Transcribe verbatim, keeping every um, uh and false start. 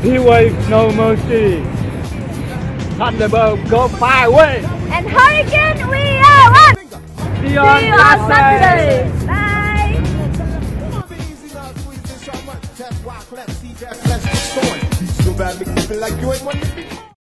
Heatwave, no mercy. Thunderbird, go far away. And Hurricane, we are one. See you on See you on Saturday. Bye. Let's go back, make me feel like you ain't one to be.